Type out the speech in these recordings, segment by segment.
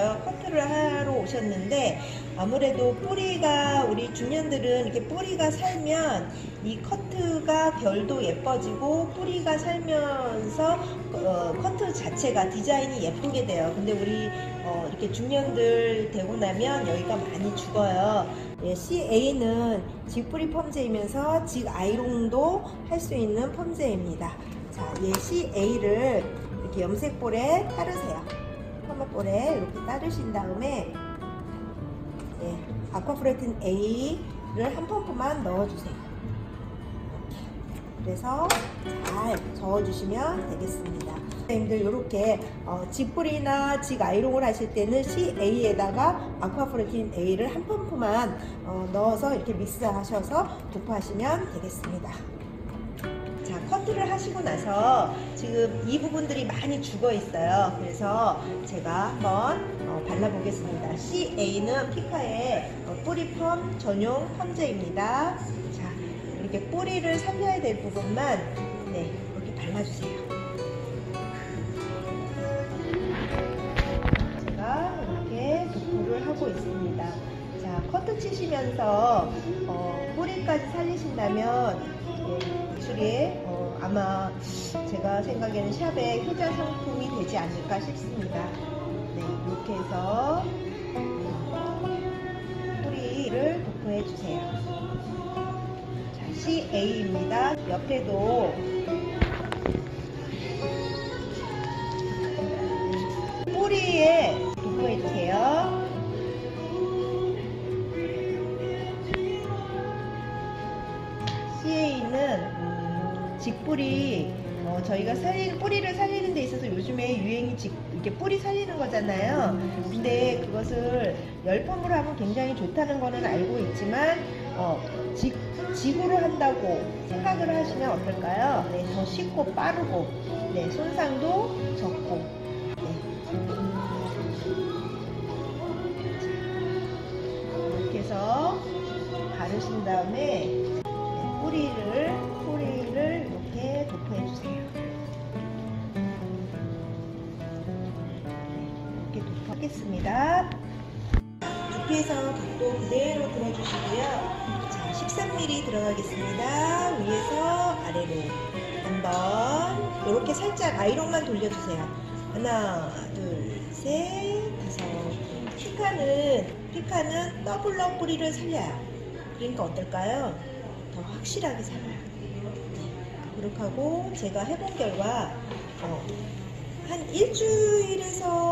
오셨어요. 커트를 하러 오셨는데 아무래도 뿌리가 우리 중년들은 이렇게 뿌리가 살면 이 커트가 결도 예뻐지고 뿌리가 살면서 커트 자체가 디자인이 예쁘게 돼요. 근데 우리 이렇게 중년들 되고 나면 여기가 많이 죽어요. 예, CA는 직뿌리 펌제이면서 직 아이롱도 할 수 있는 펌제입니다. 자, 예, CA를 이렇게 염색볼에 따르세요. 펌볼에 이렇게 따르신 다음에 예, 아쿠아프레틴 A를 한 펌프만 넣어주세요. 그래서 잘 저어주시면 되겠습니다. 선생님들 이렇게 직뿌리나 직 아이롱을 하실 때는 CA에다가 아쿠아프레틴 A를 한 펌프만 넣어서 이렇게 믹스하셔서 도포하시면 되겠습니다. 자, 커트를 하시고 나서 지금 이 부분들이 많이 죽어 있어요. 그래서 제가 한번 발라보겠습니다. CA는 피카의 뿌리펌 전용 펌제입니다. 자, 이렇게 뿌리를 살려야 될 부분만 네, 이렇게 발라주세요. 제가 이렇게 도포를 하고 있습니다. 자, 커트 치시면서 뿌리까지 살리신다면 기술이 아마 제가 생각에는 샵의 효자 상품이 되지 않을까 싶습니다. 네, 이렇게 해서 뿌리를 도포해 주세요. 자, CA입니다. 옆에도 뿌리에 도포해 주세요. CA는 직뿌리 저희가 뿌리를 살리는 데 있어서 요즘에 유행이 이렇게 뿌리 살리는 거잖아요. 근데 그것을 열펌으로 하면 굉장히 좋다는 거는 알고 있지만 직으로 한다고 생각을 하시면 어떨까요? 네, 더 쉽고 빠르고 네, 손상도 적고 네. 이렇게 해서 바르신 다음에 뿌리를 이렇게 도포해 주세요. 이렇게 도포하겠습니다. 두피에서 각도 그대로 들어주시고요. 자, 13mm 들어가겠습니다. 위에서 아래로 한번 이렇게 살짝 아이롱만 돌려주세요. 하나, 둘, 셋, 다섯. 피카는 더블로 뿌리를 살려요. 그러니까 어떨까요? 더 확실하게 살아요. 네, 그렇게 하고 제가 해본 결과 한 일주일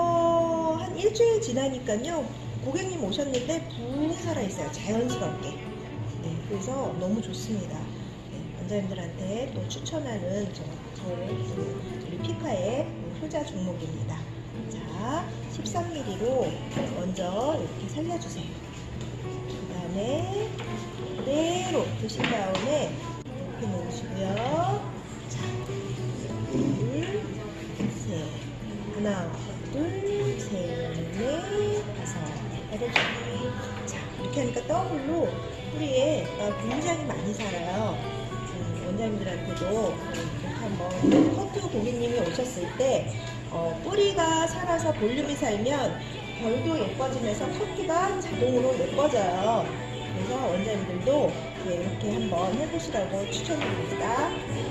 지나니까요 고객님 오셨는데 붕 살아있어요. 자연스럽게. 네, 그래서 너무 좋습니다. 네, 원장님들한테 또 추천하는 우리 피카의 효자 종목입니다. 자, 13mm로 먼저 이렇게 살려주세요. 그 다음에 그대로 두신 다음에 이렇게 놓으시고요. 자, 둘, 셋, 하나, 둘, 셋, 넷, 다섯, 여덟. 자, 이렇게 하니까 더블로 뿌리에 굉장히 많이 살아요. 원장님들한테도 이렇게 한번 커트 고객님이 오셨을 때 뿌리가 살아서 볼륨이 살면 결도 예뻐지면서 커트가 자동으로 예뻐져요. 그래서 원장님들도 이렇게 한번 해보시라고 추천드립니다.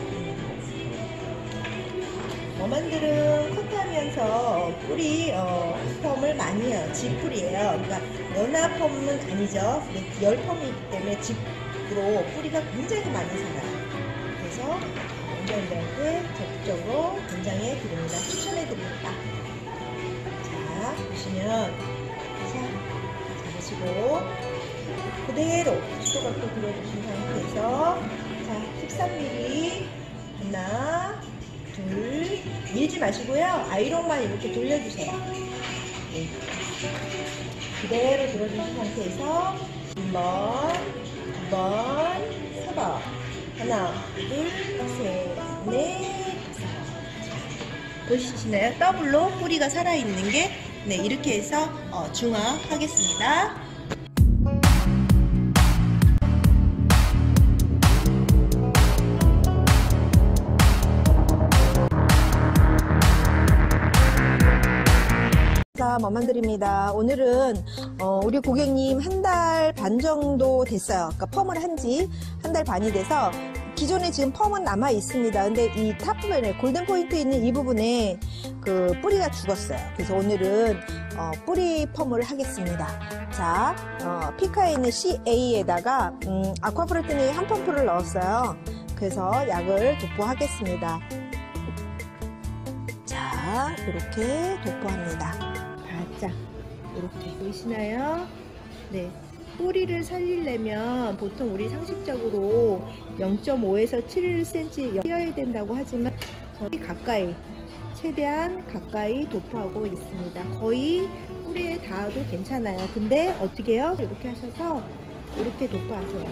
머만들은 커트하면서 뿌리 펌을 많이 해요. 직뿌리예요. 그러니까 연화 펌은 아니죠. 열 펌이기 때문에 직으로 뿌리가 굉장히 많이 살아요. 그래서 원장님들한테 적극적으로 권장해 드립니다. 추천해 드립니다. 자, 보시면 잡으시고 그대로 수도각도 그려주신 상태에서 자, 13mm 하나, 둘, 밀지 마시고요. 아이롱만 이렇게 돌려주세요. 네. 그대로 들어주신 상태에서 한 번, 두 번, 세 번. 하나, 둘, 셋, 넷, 다섯. 보시나요? 더블로 뿌리가 살아있는 게 네, 이렇게 해서 중화하겠습니다. 안녕하십니까, 머만들입니다. 오늘은 우리 고객님 한 달 반 정도 됐어요. 그러니까 펌을 한 지 한 달 반이 돼서 기존에 지금 펌은 남아 있습니다. 근데 이 탑 부분에 골든 포인트 있는 이 부분에 그 뿌리가 죽었어요. 그래서 오늘은 뿌리 펌을 하겠습니다. 자, 피카에 있는 CA에다가 아쿠아프로틴이 한 펌프를 넣었어요. 그래서 약을 도포하겠습니다. 자, 이렇게 도포합니다. 바짝 이렇게 보이시나요? 네, 뿌리를 살리려면 보통 우리 상식적으로 0.5에서 7cm 띄어야 된다고 하지만 저희 가까이, 최대한 가까이 도포하고 있습니다. 거의 뿌리에 닿아도 괜찮아요. 근데 어떻게 해요? 이렇게 하셔서 이렇게 도포하세요.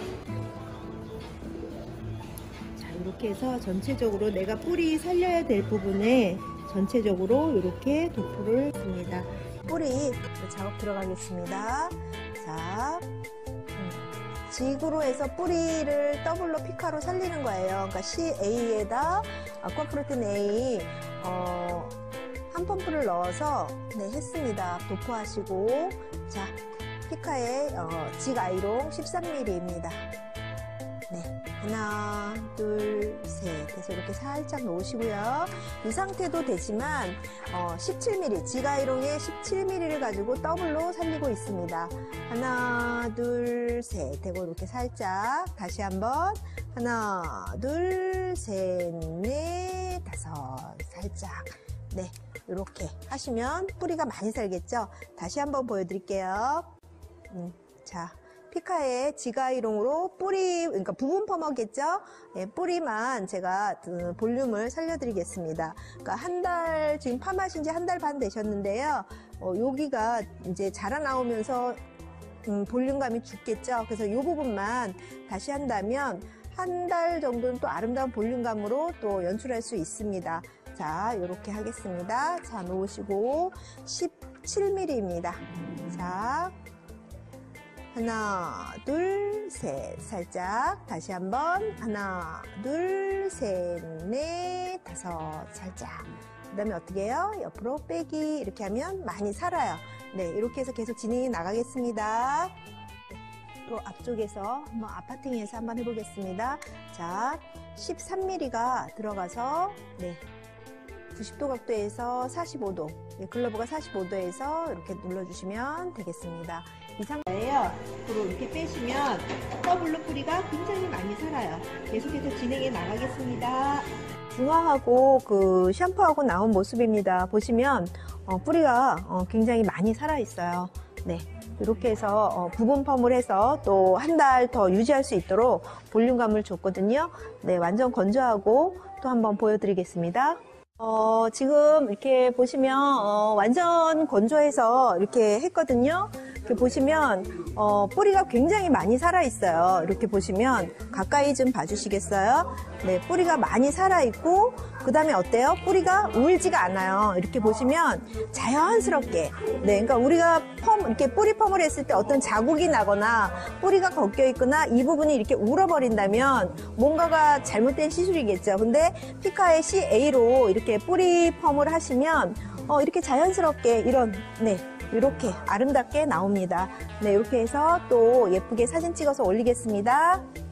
자, 이렇게 해서 전체적으로 내가 뿌리 살려야 될 부분에 전체적으로 이렇게 도포를 했습니다. 뿌리 작업 들어가겠습니다. 자, 직으로 해서 뿌리를 더블로 피카로 살리는 거예요. 그러니까 CA에다 아쿠아프로틴 A 한 펌프를 넣어서 했습니다. 도포하시고, 자, 피카의 직 아이롱 13mm입니다. 네, 하나, 둘, 셋 해서 이렇게 살짝 놓으시고요. 이 상태도 되지만 17mm, 직아이롱에 17mm를 가지고 더블로 살리고 있습니다. 하나, 둘, 셋 되고 이렇게 살짝 다시 한번 하나, 둘, 셋, 넷, 다섯 살짝. 네, 이렇게 하시면 뿌리가 많이 살겠죠? 다시 한번 보여드릴게요. 자, 피카의 직아이롱으로 뿌리, 그러니까 부분 펌어겠죠? 네, 뿌리만 제가 볼륨을 살려드리겠습니다. 그러니까 한 달, 지금 펌하신 지 한 달 반 되셨는데요. 여기가 이제 자라나오면서 볼륨감이 죽겠죠? 그래서 이 부분만 다시 한다면 한 달 정도는 또 아름다운 볼륨감으로 또 연출할 수 있습니다. 자, 이렇게 하겠습니다. 자, 놓으시고 17mm입니다. 자, 하나, 둘, 셋, 살짝. 다시 한번 하나, 둘, 셋, 넷, 다섯, 살짝. 그 다음에 어떻게 해요? 옆으로 빼기 이렇게 하면 많이 살아요. 네, 이렇게 해서 계속 진행이 나가겠습니다. 또 앞쪽에서 한번 아파팅에서 한번 해보겠습니다. 자, 13mm가 들어가서 90도 각도에서 45도, 글러브가 45도에서 이렇게 눌러주시면 되겠습니다. 이 상태예요. 앞으로 이렇게 빼시면 더블로 뿌리가 굉장히 많이 살아요. 계속해서 진행해 나가겠습니다. 중화하고 그 샴푸하고 나온 모습입니다. 보시면 뿌리가 굉장히 많이 살아 있어요. 네, 이렇게 해서 부분 펌을 해서 또 한 달 더 유지할 수 있도록 볼륨감을 줬거든요. 네, 완전 건조하고 또 한번 보여드리겠습니다. 지금 이렇게 보시면 완전 건조해서 이렇게 했거든요. 이렇게 보시면 뿌리가 굉장히 많이 살아 있어요. 이렇게 보시면 가까이 좀 봐주시겠어요? 네, 뿌리가 많이 살아 있고 그 다음에 어때요? 뿌리가 울지가 않아요. 이렇게 보시면 자연스럽게, 네, 그러니까 우리가 이렇게 뿌리 펌을 했을 때 어떤 자국이 나거나 뿌리가 걷겨 있거나 이 부분이 이렇게 울어버린다면 뭔가가 잘못된 시술이겠죠. 근데 피카의 CA로 이렇게 뿌리 펌을 하시면 이렇게 자연스럽게 이렇게 아름답게 나옵니다. 네, 이렇게 해서 또 예쁘게 사진 찍어서 올리겠습니다.